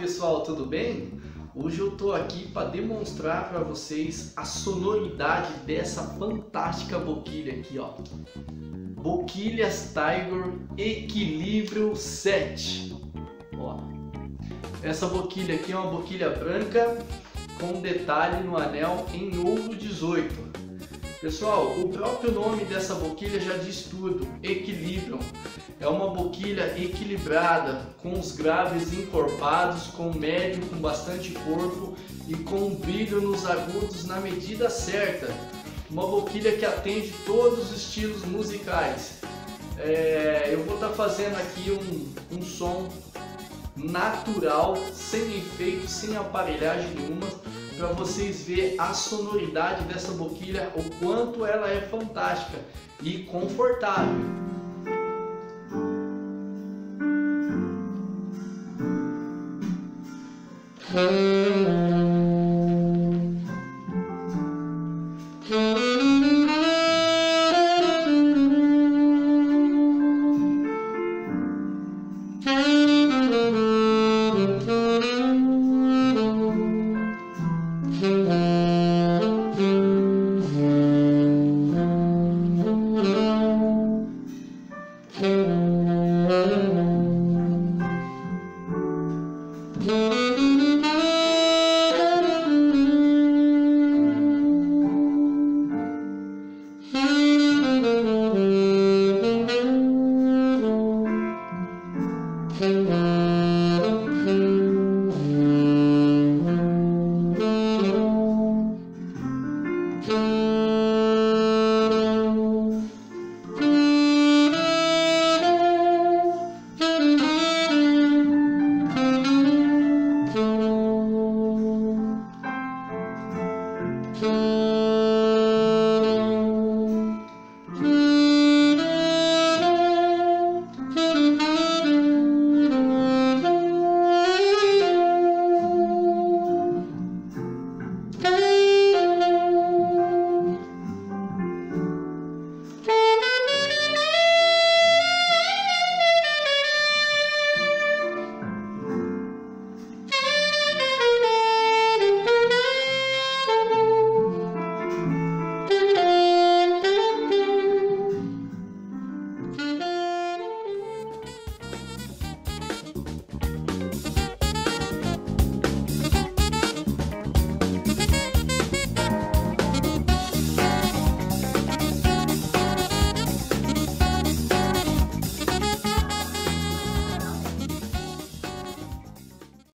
pessoal, tudo bem? Hoje eu tô aqui para demonstrar para vocês a sonoridade dessa fantástica boquilha aqui, ó. Boquilhas Tiger Equilíbrio 7. Ó. Essa boquilha aqui é uma boquilha branca com detalhe no anel em ouro 18. Pessoal, o próprio nome dessa boquilha já diz tudo, Equilibrium. É uma boquilha equilibrada, com os graves encorpados, com médio, com bastante corpo e com brilho nos agudos na medida certa. Uma boquilha que atende todos os estilos musicais. Eu vou estar fazendo aqui um som natural, sem efeito, sem aparelhagem nenhuma, para vocês verem a sonoridade dessa boquilha, o quanto ela é fantástica e confortável.